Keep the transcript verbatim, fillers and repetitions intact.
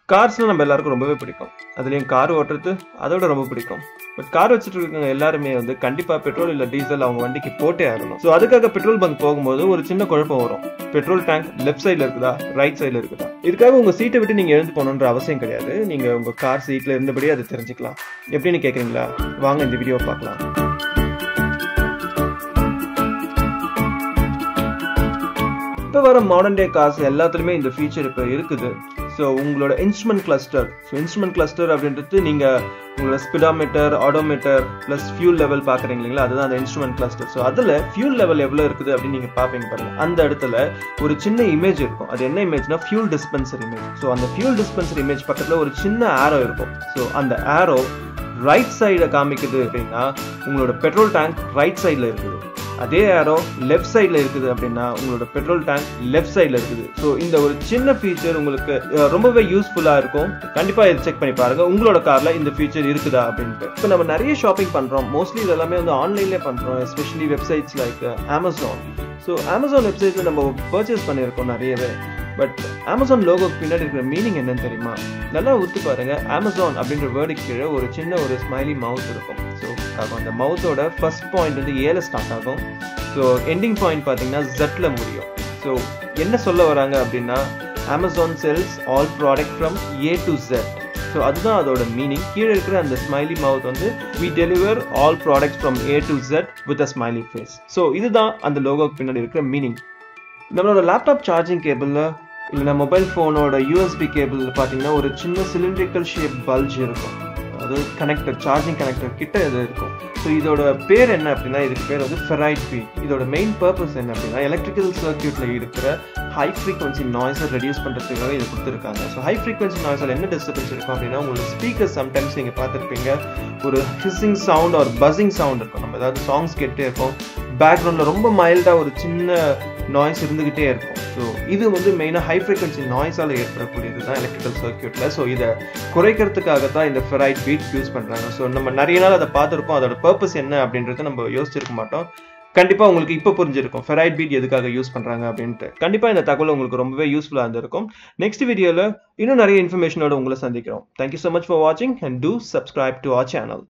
கார்ஸ்னா நம்ம எல்லாருக்கும் ரொம்பவே பிடிக்கும். அதுலேயும் கார் ஓட்டுறது அதோட ரொம்ப பிடிக்கும். பட் கார் வச்சுட்டு இருக்கவங்க எல்லாருமே வந்து கண்டிப்பாக பெட்ரோல் இல்லை டீசல் அவங்க வண்டிக்கு போட்டே ஆகணும். ஸோ அதுக்காக பெட்ரோல் பங்க் போகும்போது ஒரு சின்ன குழப்பம் வரும். பெட்ரோல் டேங்க் லெஃப்ட் சைடில் இருக்குதா ரைட் சைடில் இருக்குதா? இதுக்காக உங்கள் சீட்டை விட்டு நீங்கள் எழுந்து போகணுன்ற அவசியம் கிடையாது. நீங்கள் உங்கள் கார் சீட்டில் இருந்தபடியே அதை தெரிஞ்சுக்கலாம். எப்படின்னு கேட்குறீங்களா? வாங்க இந்த வீடியோ பார்க்கலாம். இப்போ வர மாடர்ன் டே கார்ஸ் எல்லாத்துலேயுமே இந்த ஃபீச்சர் இப்போ இருக்குது. ஸோ உங்களோட instrument cluster so instrument cluster அப்படின்றது நீங்கள் உங்களோட speedometer odometer plus fuel level பார்க்குறீங்க இல்லைங்களா, அதுதான் அந்த இன்ஸ்ட்ருமெண்ட் கிளஸ்டர். ஸோ அதில் ஃபியூல் லெவல் எவ்வளோ இருக்குது அப்படின்னு நீங்கள் பார்ப்பீங்க பாருங்க. அந்த இடத்துல ஒரு சின்ன இமேஜ் இருக்கும். அது என்ன இமேஜ்னா ஃபியூல் டிஸ்பென்சர் இமேஜ். ஸோ அந்த ஃபியூல் டிஸ்பென்சர் இமேஜ் பக்கத்தில் ஒரு சின்ன ஆரோ இருக்கும். ஸோ அந்த ஆரோ ரைட் சைடை காமிக்குது அப்படின்னா உங்களோட பெட்ரோல் டேங்க் ரைட் சைடில் இருக்குது. அதே ஆரோ லெஃப்ட் சைடில் இருக்குது அப்படின்னா உங்களோட பெட்ரோல் டேங்க் லெஃப்ட் சைடில் இருக்குது. ஸோ இந்த ஒரு சின்ன ஃபீச்சர் உங்களுக்கு ரொம்பவே யூஸ்ஃபுல்லாக இருக்கும். கண்டிப்பாக இதை செக் பண்ணி பாருங்க உங்களோட காரில் இந்த ஃபீச்சர் இருக்குதா அப்படின்ட்டு. இப்போ நம்ம நிறைய ஷாப்பிங் பண்ணுறோம். மோஸ்ட்லி இது எல்லாமே வந்து ஆன்லைன்லேயே பண்ணுறோம். Especially websites like Amazon. So Amazon வெப்சைட்டில் நம்ம பர்ச்சேஸ் பண்ணியிருக்கோம் நிறையவே. பட் அமேசான் லோகோக்கு பின்னாடி இருக்கிற மீனிங் என்னன்னு தெரியுமா? நல்லா ஒத்து பாருங்க. அமேசான் அப்படின்ற வேர்டுக்கு கீழே ஒரு சின்ன ஒரு ஸ்மைலி மவுத் இருக்கும். ஸோ அந்த மவுத்தோட ஃபர்ஸ்ட் பாயிண்ட் வந்து ஏல ஸ்டார்ட் ஆகும். ஸோ எண்டிங் பாயிண்ட் பார்த்தீங்கன்னா ஜெட்ல முடியும். ஸோ என்ன சொல்ல வராங்க அப்படின்னா Amazon sells all product from A to Z. So அதுதான் அதோட மீனிங். கீழே இருக்கிற அந்த ஸ்மைலி மவுத் வந்து we deliver all products from A to Z with a smiley face. So இதுதான் அந்த லோகோக்கு பின்னாடி இருக்கிற மீனிங். நம்மளோட லேப்டாப் சார்ஜிங் கேபிளில் இல்லைனா மொபைல் ஃபோனோட யூஎஸ்பி கேபிள் பார்த்தீங்கன்னா ஒரு சின்ன சிலிண்ட்ரிக்கல் ஷேப் பல்ஜ் இருக்கும். அது கனெக்டர் சார்ஜிங் கனெக்டர் கிட்ட இது இருக்கும். ஸோ இதோட பேர் என்ன அப்படின்னா இதுக்கு பேர் வந்து ஃபெரைட் பீட். இதோட மெயின் பர்பஸ் என்ன அப்படின்னா எலக்ட்ரிக்கல் சர்க்யூட்டில் இருக்கிற ஹை ஃப்ரீக்வன்சி நாய்ஸை ரெடியூஸ் பண்ணுறதுக்காக இதை கொடுத்துருக்காங்க. ஸோ ஹை ஃப்ரீக்வன்சி நாய்ஸில் என்ன டிஸ்டர்பன்ஸ் இருக்கும் அப்படின்னா உங்களோட ஸ்பீக்கர் சம்டைம்ஸ் நீங்கள் பார்த்துருப்பீங்க ஒரு ஹிஸ்ஸிங் சவுண்ட் ஒரு பஸ்ஸிங் சவுண்ட் இருக்கும். நம்ம ஏதாவது சாங்ஸ் கேட்டே இருக்கோம், பேக்ரவுண்டில் ரொம்ப மைல்டாக ஒரு சின்ன நாய்ஸ் இருந்துகிட்டே இருக்கும். ஸோ இது வந்து மெயினாக ஹை ஃப்ரீக்வன்சி நாய்ஸால் ஏற்படக்கூடியது தான் எலக்ட்ரிக்கல் சர்க்யூட்டில். ஸோ இதை குறைக்கிறதுக்காக தான் இந்த ஃபெரைட் பீட் யூஸ் பண்ணுறாங்க. ஸோ நம்ம நிறைய நாள் அதை பார்த்துருக்கோம். அதோட பர்பஸ் என்ன அப்படின்றத நம்ம யோசிச்சிருக்க மாட்டோம். கண்டிப்பாக உங்களுக்கு இப்போ புரிஞ்சிருக்கும் ஃபெரைட் பீட் எதுக்காக யூஸ் பண்ணுறாங்க அப்படின்ட்டு. கண்டிப்பாக இந்த தகவல் உங்களுக்கு ரொம்பவே யூஸ்ஃபுல்லாக இருந்திருக்கும். நெக்ஸ்ட் வீடியோவில் இன்னும் நிறைய இன்ஃபர்மேஷனோட உங்களை சந்திக்கிறோம். தேங்க்யூ ஸோ மச் ஃபார் வாட்சிங் and do subscribe to our channel.